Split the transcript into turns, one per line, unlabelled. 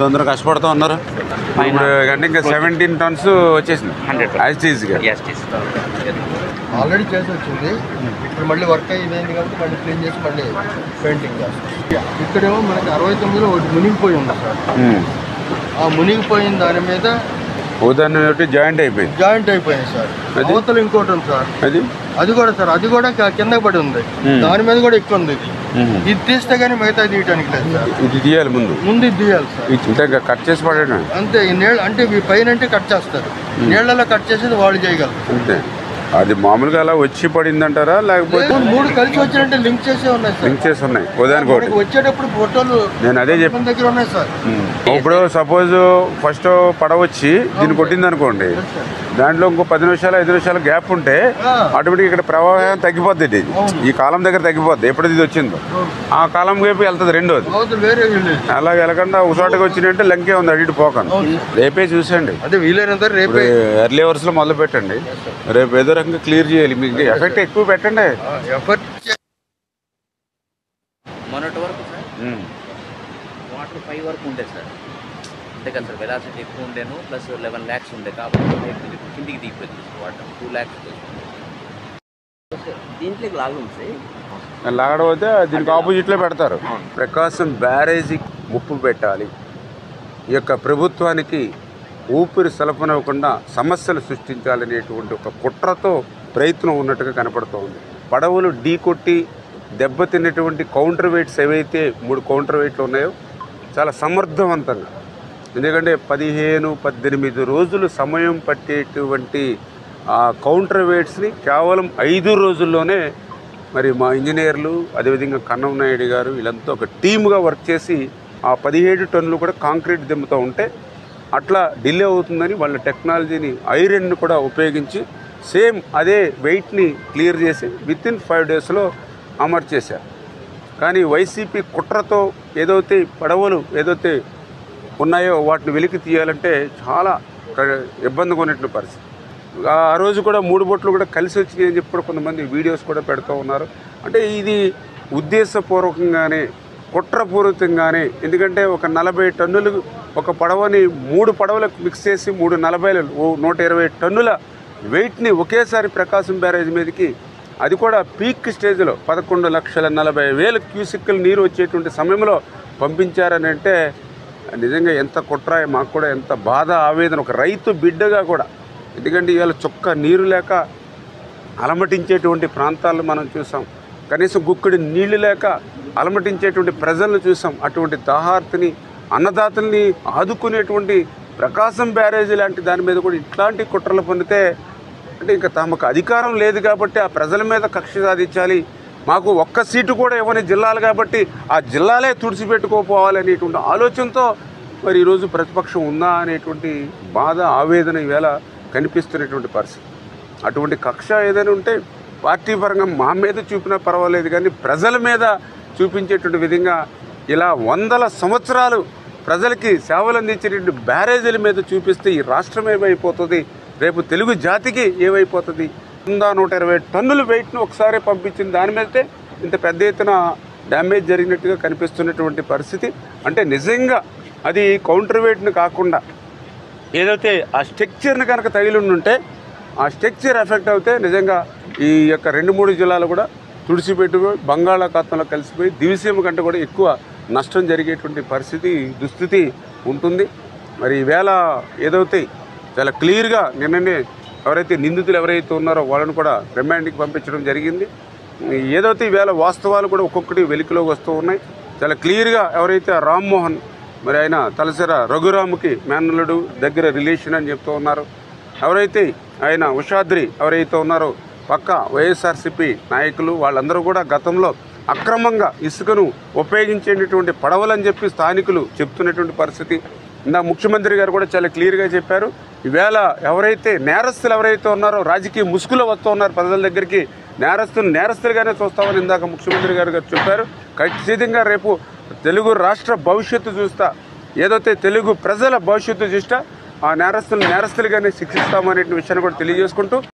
తొందరగా కష్టపడుతూ ఉన్నారు. ఇప్పుడు అంటే ఇంకా 17 tons వచ్చేసింది
ఆల్రెడీ చేసి వచ్చింది. ఇప్పుడు మళ్ళీ వర్క్ అయ్యింది కాబట్టి మళ్ళీ క్లీన్ చేసి మళ్ళీ పెయింటింగ్ చేస్తాం. ఇక్కడేమో మనకి 69లో ఒకటి మునిగిపోయి ఉంది సార్. ఆ మునిగిపోయిన దాని మీద
ఉదాహరణ జాయింట్ అయిపోయింది
సార్. అవతల ఇంకోటి ఉంది సార్, అది కూడా సార్, అది కూడా కింద పడి ఉంది. దాని మీద కూడా ఎక్కువ ఉంది. ఇది తీస్తే గానీ మిగతా తీయడానికి లేదు సార్.
ఇది తీయాలి, ముందు ఇది తీయాలి సార్. కట్ చేసి పడేయడం
అంతే. ఈ నీళ్ళు అంటే పైన అంటే కట్ చేస్తారు, నీళ్ళలో కట్ చేసేది వాళ్ళు చేయగలరు
అంతే. అది మామూలుగా అలా వచ్చి పడింది అంటారా, లేకపోతే
3 కలిసి వచ్చినట్టే లింక్ చేసే ఉన్నాయి సార్.
లింక్ చేసి ఉన్నాయి ఉదాహరణకి
వచ్చేటప్పుడు ఫోటోలు
నేను అదే చెప్పిన
దగ్గర ఉన్నాయి సార్.
ఇప్పుడు సపోజ్ ఫస్ట్ పడవ వచ్చి దీన్ని కొట్టింది అనుకోండి, దాంట్లో ఇంకో 10 నిమిషాలు 5 నిమిషాలు గ్యాప్ ఉంటే ఆటోమేటిక్ ఇక్కడ ప్రవాహం తగ్గిపోద్ది. ఈ కాలం దగ్గర తగ్గిపోద్ది. ఎప్పుడు ఇది వచ్చిందో ఆ కాలం వైపు వెళ్తుంది రెండోది. అలా వెళ్ళకుండా ఒకసారిగా వచ్చినట్టే లంకే ఉంది, అటు ఇటు పోకండి. రేపే చూసండి,
అదే వీలైనంత రేపే
ఎర్లీ అవర్స్ లో మొదలు పెట్టండి. రేపు ఏదో రకంగా క్లియర్ చేయాలి. మీకు ఎఫెక్ట్ ఎక్కువ పెట్టండి.
మొన్నటి వరకు సార్ వాటర్ 5 వరకు ఉండే సార్. అంతే కదా సార్, వెలాసిటీ ఎక్కువ ఉండేను, ప్లస్ 11 lakhs ఉండే కాబట్టి కిందికి దిగిపోయింది వాటర్. 2 lakhs దీంట్లో
లాగడం అయితే దీనికి ఆపోజిట్లో పెడతారు. ప్రకాశం బ్యారేజీ ముప్పు పెట్టాలి, ఈ యొక్క ప్రభుత్వానికి ఊపిరి సలపనివ్వకుండా సమస్యలు సృష్టించాలనేటువంటి ఒక కుట్రతో ప్రయత్నం ఉన్నట్టుగా కనపడుతూ ఉంది. పడవలు ఢీ కొట్టి దెబ్బతిన్నటువంటి కౌంటర్ వెయిట్స్ ఏవైతే 3 కౌంటర్ వెయిట్లు ఉన్నాయో చాలా సమర్థవంతంగా, ఎందుకంటే 15-18 రోజులు సమయం పట్టేటువంటి ఆ కౌంటర్ వెయిట్స్ని కేవలం 5 రోజుల్లోనే మరి మా ఇంజనీర్లు అదేవిధంగా కన్నం నాయుడు గారు వీళ్ళంతా ఒక టీముగా వర్క్ చేసి ఆ 17 టన్నులు కూడా కాంక్రీట్ దిమ్ముతూ ఉంటే అట్లా డిలే అవుతుందని వాళ్ళ టెక్నాలజీని ఐరన్ను కూడా ఉపయోగించి సేమ్ అదే వెయిట్ని క్లియర్ చేసి వితిన్ 5 daysలో అమర్చేశారు. కానీ వైసీపీ కుట్రతో ఏదైతే పడవలు ఏదైతే ఉన్నాయో వాటిని వెలికి తీయాలంటే చాలా ఇబ్బందిగా ఉన్నటువంటి పరిస్థితి. ఆ రోజు కూడా 3 బోట్లు కూడా కలిసి వచ్చినాయి అని చెప్పి కొంతమంది వీడియోస్ కూడా పెడుతూ ఉన్నారు. అంటే ఇది ఉద్దేశపూర్వకంగానే కుట్రపూరితంగానే, ఎందుకంటే ఒక 40 టన్నులు ఒక పడవని 3 పడవలకు మిక్స్ చేసి 120 టన్నుల వెయిట్ని ఒకేసారి ప్రకాశం బ్యారేజ్ మీదకి, అది కూడా పీక్ స్టేజ్లో 11,40,000 క్యూసెక్కుల నీరు వచ్చేటువంటి సమయంలో పంపించారని అంటే నిజంగా ఎంత కుట్ర, మాకు కూడా ఎంత బాధ ఆవేదన, ఒక రైతు బిడ్డగా కూడా. ఎందుకంటే ఇవాళ చుక్క నీరు లేక అలమటించేటువంటి ప్రాంతాలను మనం చూసాం, కనీసం గుక్కడి నీళ్లు లేక అలమటించేటువంటి ప్రజలను చూసాం. అటువంటి దాహార్తిని అన్నదాతల్ని ఆదుకునేటువంటి ప్రకాశం బ్యారేజీ లాంటి దాని మీద కూడా ఇట్లాంటి కుట్రలు పొందితే అంటే ఇంకా తమకు అధికారం లేదు కాబట్టి ఆ ప్రజల మీద కక్ష సాధించాలి, మాకు ఒక్క సీటు కూడా ఇవ్వని జిల్లాలు కాబట్టి ఆ జిల్లాలే తుడిచిపెట్టుకోపోవాలనేటువంటి ఆలోచనతో మరి ఈరోజు ప్రతిపక్షం ఉందా అనేటువంటి బాధ ఆవేదన ఈవేళ కనిపిస్తున్నటువంటి పరిస్థితి. అటువంటి కక్ష ఏదైనా ఉంటే పార్టీ పరంగా మా మీద చూపినా పర్వాలేదు, కానీ ప్రజల మీద చూపించేటువంటి విధంగా ఇలా 100 సంవత్సరాలు ప్రజలకి సేవలు అందించేటువంటి బ్యారేజీల మీద చూపిస్తే ఈ రాష్ట్రం ఏమైపోతుంది, రేపు తెలుగు జాతికి ఏమైపోతుంది. 120 టన్నుల వెయిట్ను ఒకసారి పంపించిన దాని మీదే ఇంత పెద్ద ఎత్తున డ్యామేజ్ జరిగినట్టుగా కనిపిస్తున్నటువంటి పరిస్థితి. అంటే నిజంగా అది కౌంటర్ వెయిట్ను కాకుండా ఏదైతే ఆ స్ట్రక్చర్ని కనుక తగిలి ఉంటే ఆ స్ట్రక్చర్ ఎఫెక్ట్ అవుతే నిజంగా ఈ యొక్క 2-3 జిల్లాలు కూడా తుడిచిపెట్టుకుని బంగాళాఖాతంలో కలిసిపోయి దివిసీమ కంటే కూడా ఎక్కువ నష్టం జరిగేటువంటి పరిస్థితి దుస్థితి ఉంటుంది. మరి ఈవేళ ఏదైతే చాలా క్లియర్గా నిన్ననే ఎవరైతే నిందితులు ఎవరైతే ఉన్నారో వాళ్ళని కూడా రిమాండ్కి పంపించడం జరిగింది. ఏదైతే ఈవేళ వాస్తవాలు కూడా ఒక్కొక్కటి వెలికిలోకి వస్తూ ఉన్నాయి. చాలా క్లియర్గా ఎవరైతే రామ్మోహన్ మరి ఆయన తలసర రఘురాముకి మేనల్లుడు దగ్గర రిలేషన్ అని చెప్తూ ఉన్నారు. ఎవరైతే ఆయన ఉషాద్రి ఎవరైతే ఉన్నారో పక్క వైఎస్ఆర్సీపీ నాయకులు వాళ్ళందరూ కూడా గతంలో అక్రమంగా ఇసుకను ఉపయోగించేటటువంటి పడవలని చెప్పి స్థానికులు చెప్తున్నటువంటి పరిస్థితి. ఇందా ముఖ్యమంత్రి గారు కూడా చాలా క్లియర్గా చెప్పారు. ఈవేళ ఎవరైతే నేరస్తులు ఎవరైతే ఉన్నారో రాజకీయ ముసుగులో వస్తూ ఉన్నారు ప్రజల దగ్గరికి, నేరస్తులుగానే చూస్తామని ఇందాక ముఖ్యమంత్రి గారు చెప్పారు. ఖచ్చితంగా రేపు తెలుగు రాష్ట్ర భవిష్యత్తు చూస్తా, ఏదైతే తెలుగు ప్రజల భవిష్యత్తు చూస్తా ఆ నేరస్తులుగానే శిక్షిస్తామనే విషయాన్ని కూడా తెలియజేసుకుంటూ